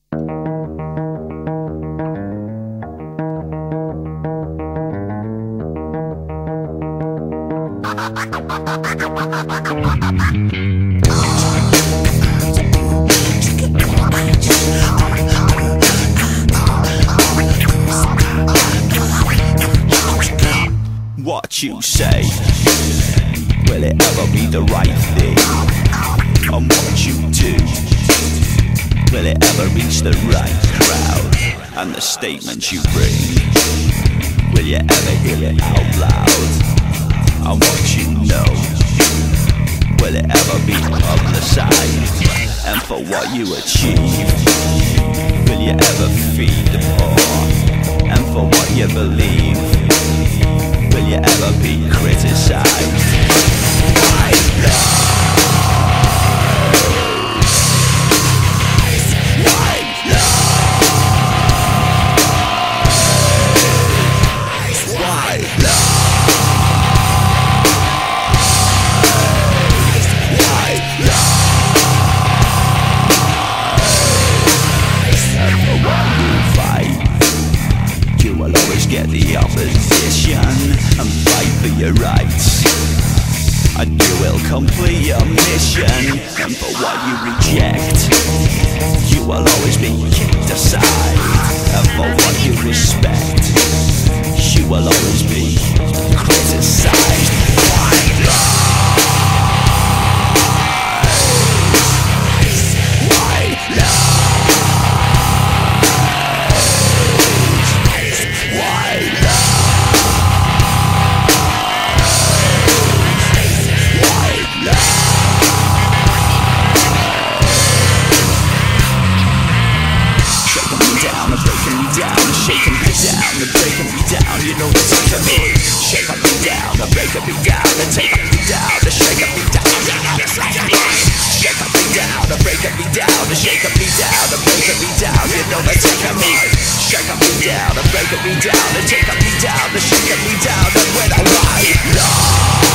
What you say, will it ever be the right thing? And what you do, will it ever reach the right crowd? And the statements you bring, will you ever hear it out loud? And what you know, will it ever be publicized? And for what you achieve, will you ever feed the poor? And for what you believe, will you ever be criticized? Why not? Get the opposition and fight for your rights, and you will complete your mission. And for what you reject, you will always be kicked aside. And for what you respect, you will always be criticized. Why not? Shaking me down, and breaking me down, you know it's up to me. Shaking me down, and breaking me down, and taking me down, and shaking me down, you know it's up to me. Shaking me down, and breaking me down, and shaking me down, and breaking me down, you know it's up to me. Shaking me down, and breaking me down, and taking me down, and shaking me down, and when I ride, no.